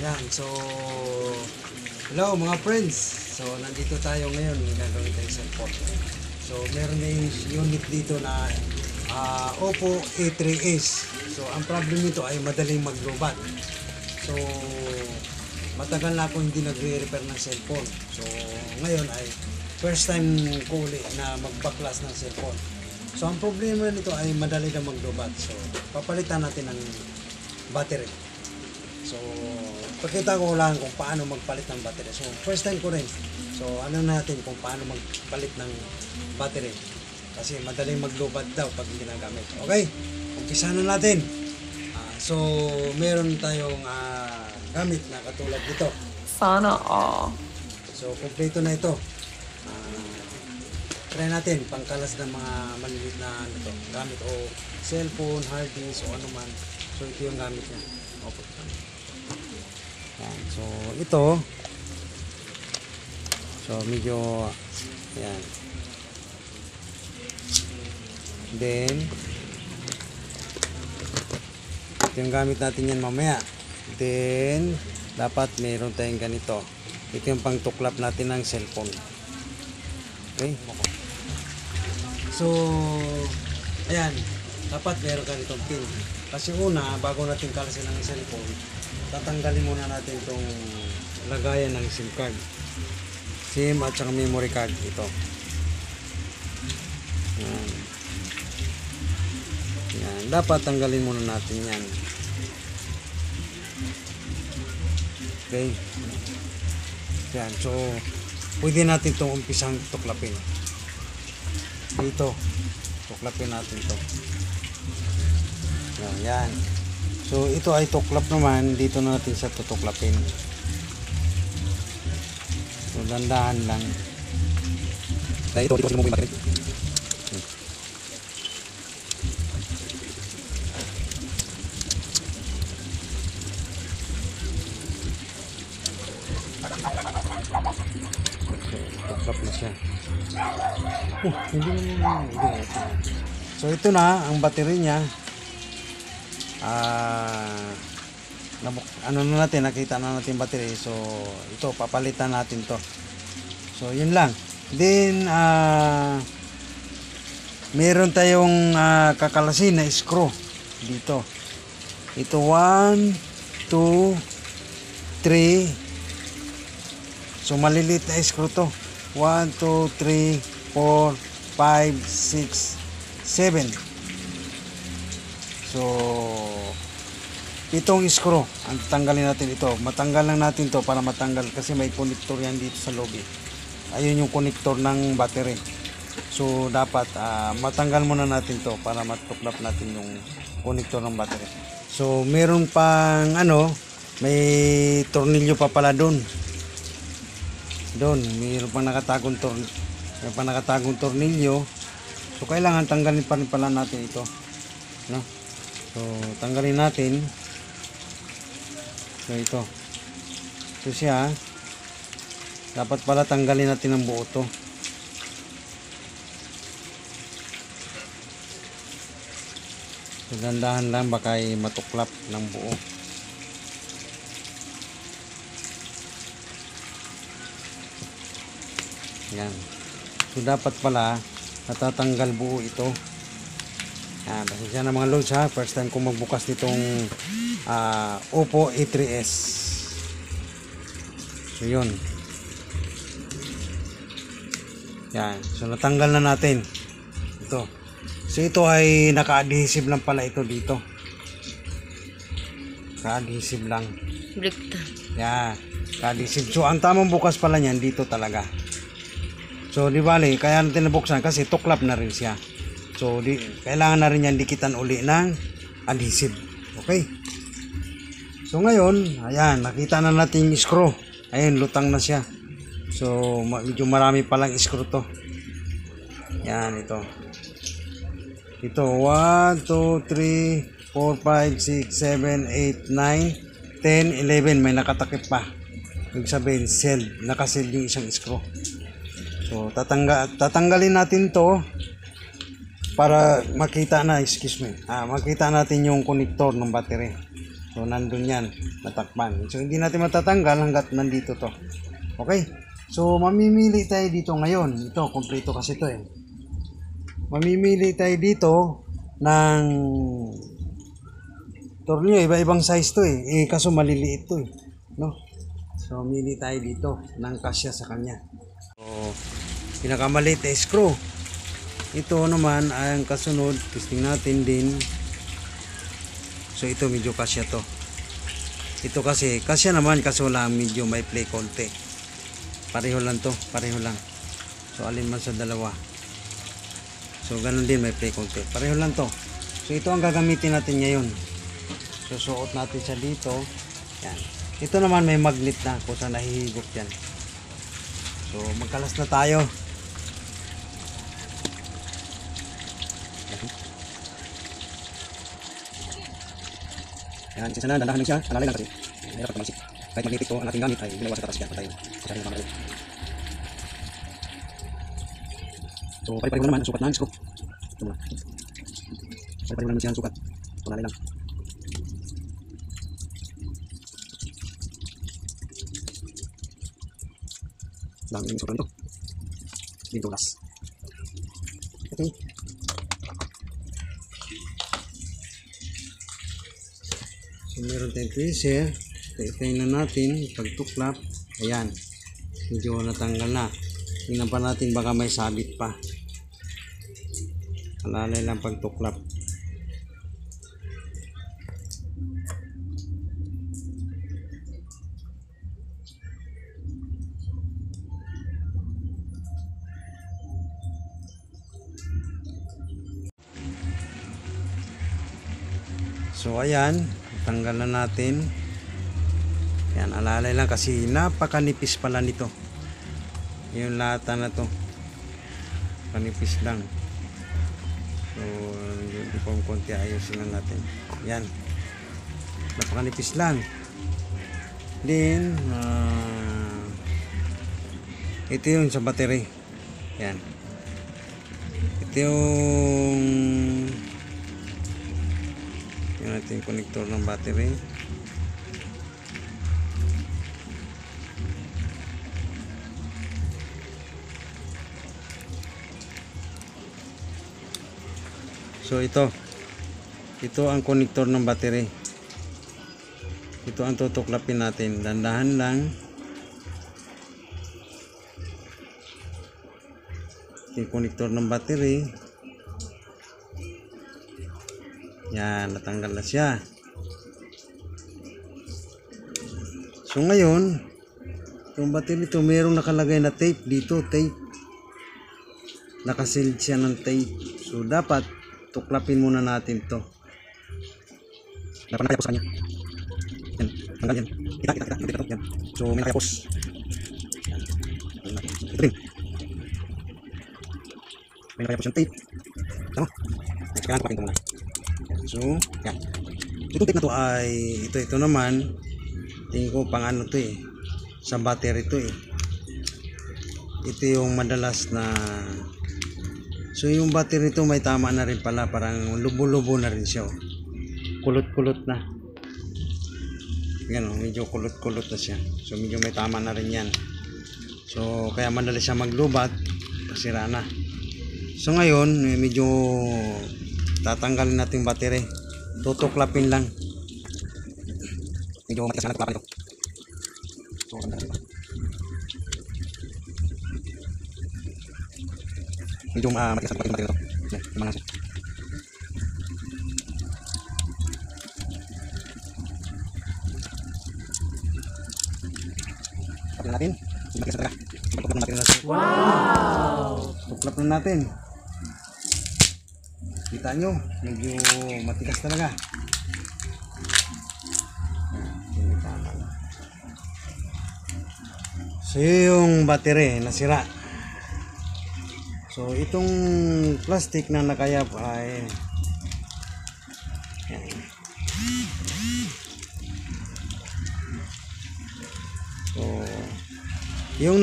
Ayan, so hello mga friends. So nandito tayo ngayon, may gagawin tayong cellphone. So meron na yung unit dito na Oppo A3s. So ang problem nito ay madaling maglobat. So matagal na ako hindi nagre-repair ng cellphone. So ngayon ay first time ko ulit na magbaklas ng cellphone. So ang problema nito ay madali na maglobat. So papalitan natin ng battery. So pakita ko lang kung paano magpalit ng battery. So first time ko rin. So ano natin kung paano magpalit ng battery. Kasi madaling maglobat daw pag hindi nagamit. Okay? Umpisa na natin. So meron tayong gamit na katulad dito. Sana all. So kompleto na ito. Try natin pangkalas ng mga maliliit na gamit o cellphone, hard disk o ano man. So ito yung gamit niya. Okay. Yan. So ito. So medyo yan. Then ito yung gamit natin yan mamaya. Then dapat meron tayong ganito. Ito yung pangtuklap natin ng cellphone. Okay? So ayan, dapat meron ka nitong pin. Kasi una, bago natin kalasin ang cellphone, tatanggalin muna natin itong lagayan ng SIM card. SIM at saka memory card ito. Yan. Yan. Dapat tanggalin muna natin yan. Okay. Yan. So, pwede natin itong umpisang tuklapin. Dito. Tuklapin natin ito. Yan. So ito ay tuklap naman, dito na natin siya tutuklapin. So dandahan lang. Dahil ito mo yung battery. Tuklap na siya. Hindi. So ito na ang battery niya. Ano na natin, nakita na natin battery. So ito papalitan natin to. So yun lang. Then meron tayong kakalasin na screw dito. Ito 1 2 3. So maliliit na screw to. 1 2 3 4 5 6 7. So itong screw ang tanggalin natin ito. Matanggal lang natin to para matanggal kasi may connector yan dito sa lobby. Ayun yung connector ng battery. So dapat matanggal muna natin to para matuklap natin yung connector ng battery. So meron pang may tornilyo pa pala doon. Meron pang nakatagong tornilyo. So kailangan tanggalin pa rin pala natin ito. No? So tanggalin natin. So ito. So siya. Dapat pala tanggalin natin ang buo to. So dandahan lang baka matuklap ng buo. Yan. So dapat pala natatanggal buo ito. Pasensya na mga loads ha. First time ko magbukas nitong Oppo A3s. So yun. Yan. So natanggal na natin. Ito. So ito ay naka-adhesive lang pala ito dito. Naka-adhesive lang. Bliktan. Yan. Naka-adhesive. So ang tamang bukas pala niyan dito talaga. So di bali, kaya natin nabuksan kasi tuklap na rin siya. So kailangan na rin yan dikitan uli ng adhesive. Okay? So ngayon, ayan, nakita na natin yung screw. Ayun, lutang na siya. So medyo marami palang screw to. Yan, ito. Ito, 1, 2, 3, 4, 5, 6, 7, 8, 9, 10, 11. May nakatakip pa. Ibig sabihin, nakasil yung isang screw. So tatanggalin natin to para makita na, makita natin yung connector ng battery. So nandun yan, natakpan. So hindi natin matatanggal hanggat nandito to. Okay? So mamimili tayo dito ngayon. Ito, kompleto kasi to eh. Mamimili tayo dito ng tornilyo, iba-ibang size to eh. Kaso maliliit to eh. No? So mamili tayo dito ng kasya sa kanya. So pinakamaliit ay screw. Ito naman ang kasunod, testing natin din. So ito medyo kasya to. Ito kasi kasya naman, kaso lang medyo may play konti. Pareho lang to, pareho lang. So alin man sa dalawa. So ganun din, may play konti. Pareho lang to. So ito ang gagamitin natin ngayon. So suot natin siya dito. Yan. Ito naman may magnet na kung saan nahihigop yan. So magkalas na tayo. Yan, isa na, dandahan lang siya, alalay lang kasi mahirap at magsik. Kahit magnetic to ang ating gamit ay ginawa sa tatas yan, patay sa kanyang pamalit. So pare-pareho naman ang sukat ng screw. Ito muna. Pare-pareho naman siya ang sukat, alalay lang. Dami yung sukat nito. Bintulas. Okay. So meron tayong tweezer. Itayin na natin. Pagtuklap. Ayan. Medyo natanggal na. Tingnan pa natin baka may sabit pa. Alalay lang pagtuklap. So ayan, tanggal na natin. Yan, alalay lang kasi napakanipis pala nito. Yung lata na to. Kanipis lang. So, hindi pa konti ayusin lang natin. Yan. Napakanipis lang. Then, ito yung sa battery. Yan. Ito yung natin connector ng battery. So ito ang connector ng battery. Ito ang tutuklapin natin, dandahan lang. Yung connector ng battery. Yan, natanggal na siya. So ngayon, yung battery ito, mayroong nakalagay na tape dito, tape. Nakasealed siya ng tape. So dapat tuklapin muna natin to. Dapat nakayapos kanya. Yan, tanggal yan. Kita. Yan. So may nakayapos. Ito din. May nakayapos yung tape. Tama? Kailangan tuklapin ito muna. So, yan. Itong tape na to ay, ito naman, tingin ko pang ano to eh. Sa battery to eh. Ito yung madalas na, so yung battery to may tama na rin pala, parang lubo-lubo na rin siya. Kulot-kulot na. Yan o, medyo kulot-kulot na siya. So medyo may tama na rin yan. So kaya madalas siya maglubat, kasira na. So ngayon, medyo tatanggalin natin battery. Tutuklapin lang. Medyo matigas na tuklapan ito. So, medyo matigas na tuklapan ito. Yan, yung mga siya. Tuklapin natin. Matigas na talaga. Tuklap na natin. Wow! Tuklap na natin. Kita nyo, medyo matigas talaga. So yung battery nasira. So itong plastic na nakayap ay yan. So yung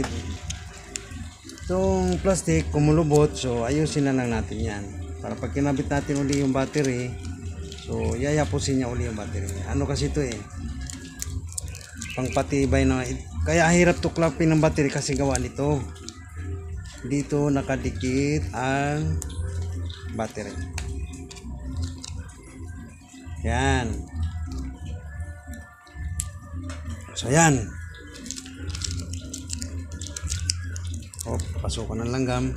itong plastic kumulubot, so ayusin na lang natin yan para pag kinabit natin uli yung battery, So, yayapusin niya uli yung battery niya. Ano kasi ito eh, pangpatibay na, kaya hirap tuklapin ng battery kasi gawa nito. Dito nakadikit ang battery. Yan. So, yan. O, pasukan ng langgam.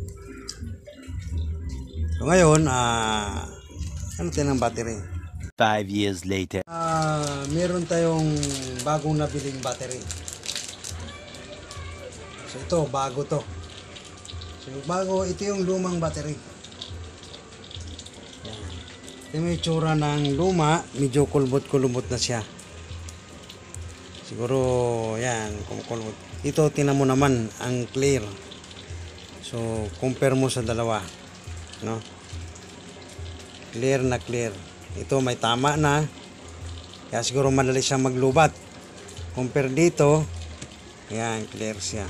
So, ngayon, ano tayo ng battery? 5 years later. Meron tayong bagong nabiling battery. So ito, bago to. So bago, ito yung lumang battery. Yan. Ito yung itsura ng luma, medyo kulbot-kulbot na siya. Siguro, yan, kumukulbot. Ito, tinan mo naman, ang clear. So, compare mo sa dalawa. No? Clear na clear. Ito may tama na, kaya siguro madali siya maglubat. Compare dito, yan, clear siya.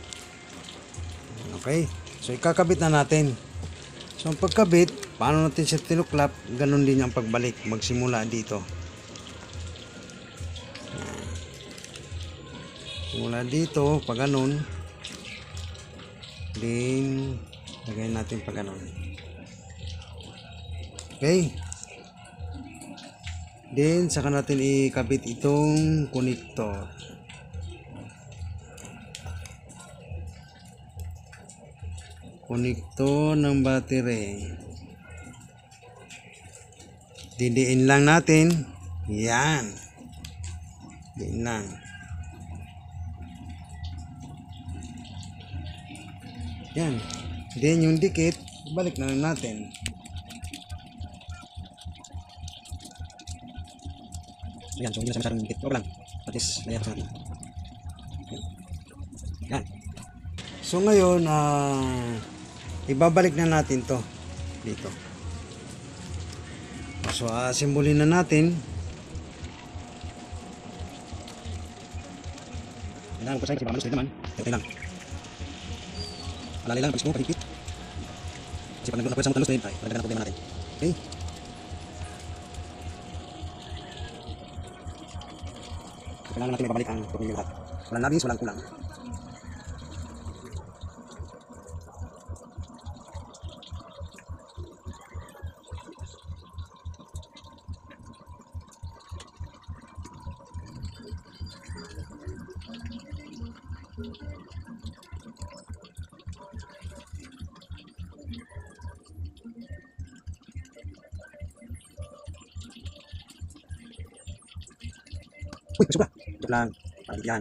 Okay, so ikakabit na natin. So ang pagkabit, paano natin siya tinuklap, ganun din ang pagbalik, magsimula dito. Simula dito, pag ganun, din lagay natin pag ganun. Okay. Then, saka natin ikabit itong connector. Connector ng battery. Didiin lang natin. Yan. Diin lang. Yan. Then, yung dikit, balik na lang natin. Yan, so hindi na siya masyadong dikit. Okay lang. At least, layat natin. Yan. So ngayon, ibabalik na natin to dito. So, simbolin na natin. Kailangan ko sa'yo kasi mamalos naman. Okay lang. Alali lang, pagis mo, pagigpit. Kasi pag nagluto sa mga talos na yun, ay, palagdagan ang problema natin. Okay? Kailangan natin ibabalik ang tornilyo lahat. Walang labis, walang kulang. Uy, pasok na. Ito lang. Paligyan.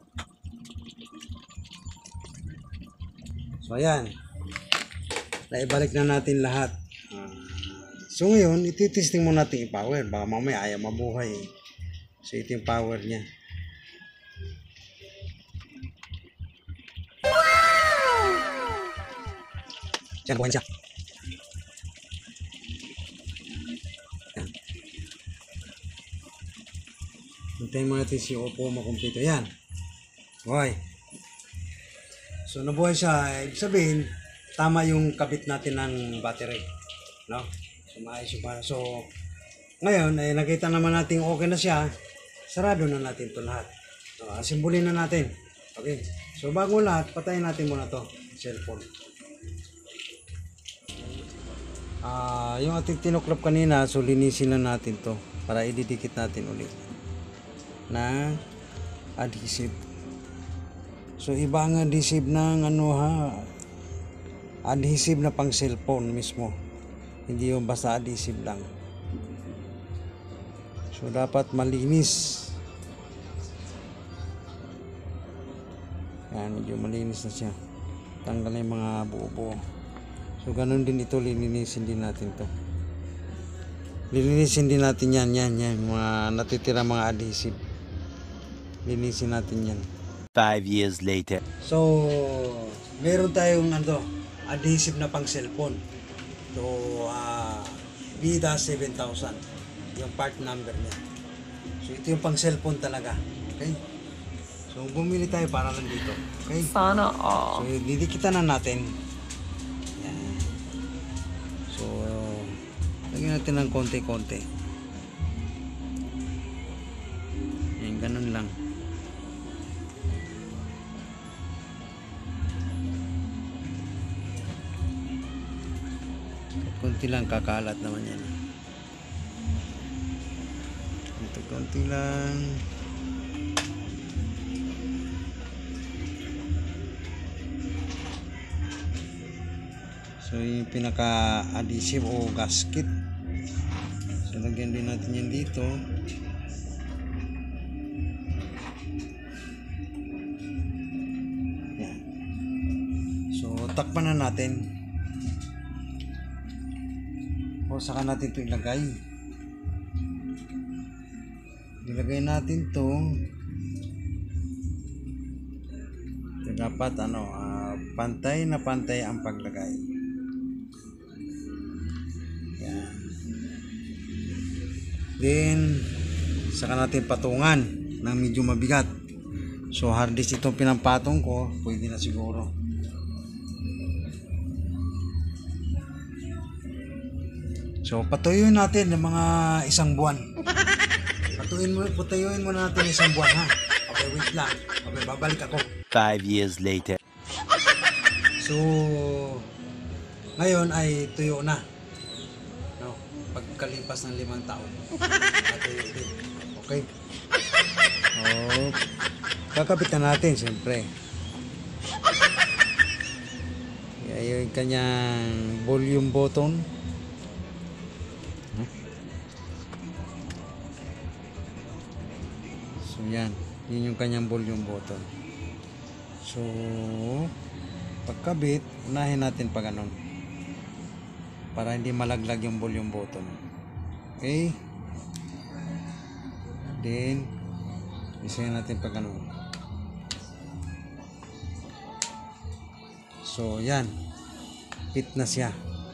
So, ayan. Naibalik na natin lahat. So, ngayon, ititesting mo natin i-power. Baka mamaya ayaw mabuhay. So, ito yung power niya. Wow! Siya, nabuhay siya. Hintayin mo natin si Oppo makumpleto. Yan. Okay. So, nabuhay siya. Ibig sabihin, tama yung kabit natin ng battery. No? So, maayos yung para. So, ngayon, nakita naman natin okay na siya. Sarado na natin ito lahat. So, simbolin na natin. Okay. So, bago lahat, patayin natin muna to cellphone. Yung ating tinuklap kanina, so linisin na natin to para ididikit natin ulit na adhesive. So iba ang adhesive ng adhesive na pang cellphone mismo, hindi yung basta adhesive lang. So dapat malinis. Yan, medyo malinis na siya, tanggal na yung mga buo-buo. So ganun din ito, lilinisin din natin to. Lilinisin din natin yan, mga natitira mga adhesive. Linisin natin yan. 5 years later. So, meron tayong adhesive na pang cellphone. So, Vida 7000. Yung part number niya. So, ito yung pang cellphone talaga. Okay? So, bumili tayo para lang dito. Okay? Sana all. So, didikitan na natin. Yan. So, Lagyan natin ng konti-konti. Yan, ganun lang. Konti lang, kakalat naman yan. Konti lang. So yung pinaka-adhesive o gasket. So lagyan din natin yan dito. Yan. So takpan na natin. O saka natin ito ilagay. Ilagay natin to. So, dapat pantay na pantay ang paglagay. Yan. Then saka natin patungan ng medyo mabigat. So hard disk itong pinampatong ko, pwede na siguro. So patuyuin natin ng mga isang buwan. Patuyuin mo natin isang buwan, ha. Okay, wait lang. Okay, babalik ako. 5 years later. So, ngayon ay tuyo na. No, pagkalipas ng 5 taon. Natuyo din. Okay. Oh, kakabit na natin, siyempre. Yung kanyang volume button. So, yan. Yun yung kanyang volume button. So, pagkabit, unahin natin pa ganun. Para hindi malaglag yung volume button. Okay? Then, isayin natin pa ganun. So, yan. Fit na siya.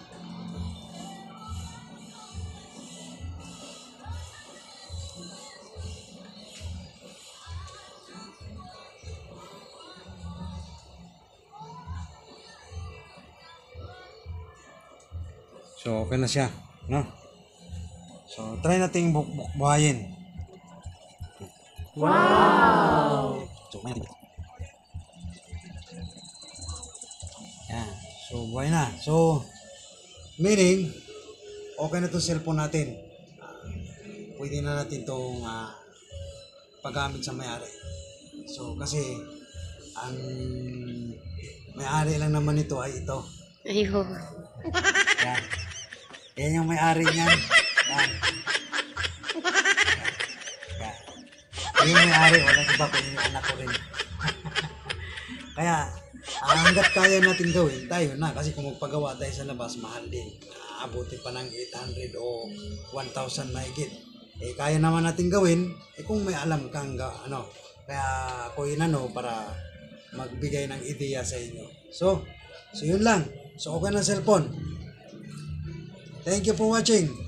So, okay na siya, no? So, try nating buhayin. Wow! So, may natin. Yan. So, buhay na. So, meaning, okay na itong cellphone natin. Pwede na natin itong paggamit sa may-ari. So, kasi, ang may-ari lang naman ito ay ito. Ayun. Yan. Yan yung may-ari niyan. Yan. Yan. Yan yung may-ari. Walang iba kung yung anak ko rin. Kaya, hanggat kaya natin gawin, tayo na. Kasi kung magpagawa tayo sa labas, mahal din. Aabutin pa ng 800 o 1,000 mahigit. Eh, kaya naman natin gawin, kung may alam kang kaya ako para magbigay ng ideya sa inyo. So yun lang. So, okay na cellphone. Thank you for watching.